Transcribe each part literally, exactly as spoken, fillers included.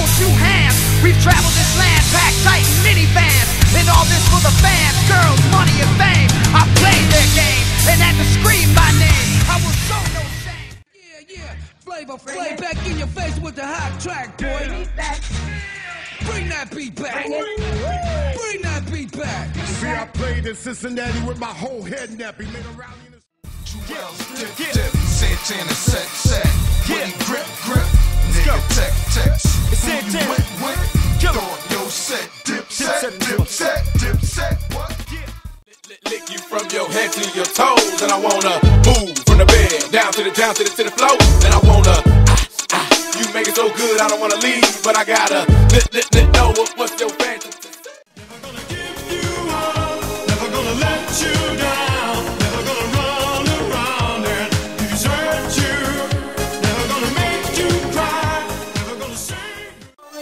two hands. We've traveled this land, packed tight in minivans. And all this for the fans, girls, money and fame. I played their game and had to scream my name. I will show no shame. Yeah, yeah, Flavor Flav back in your face with the hot track, boy. Bring that beat back. Bring that beat back. See, I played in Cincinnati with my whole head nappy. Made a rally in the... Dip, dip, Santana, set, set. When he grip, grip, nigga, tech, text. When you went, went, throw your set, dip, set, dip, set, dip, set, what? Lick you from your head to your toes, and I wanna move from the bed down to the down to the to the floor, and I wanna ah, ah, you make it so good I don't wanna leave, but I gotta let, let, let know what, what's your fantasy. Never gonna give you up, never gonna let you down, never gonna run around and desert you, never gonna make you cry, never gonna sing.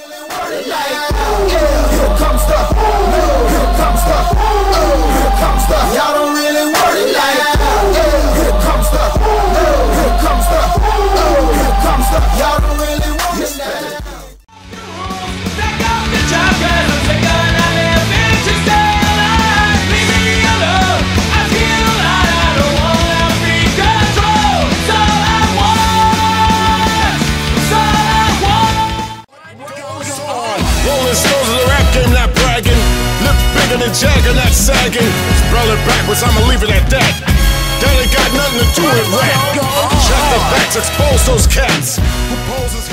Here comes the, here comes the, here comes the, y'all don't really want it like here comes the, here comes the, here comes the, y'all don't really want it like Take off the joggers, I'm sick of not living to stay alive. Leave me alone, I feel like I don't wanna be controlled. It's all I want, it's all I want. Rolling Stones of the rap game, not bragging. Lips bigger than Jagger, not sagging. Spell it backwards, I'ma leave it at that. That ain't got nothing to do with rap. Check the facts, expose those cats who poses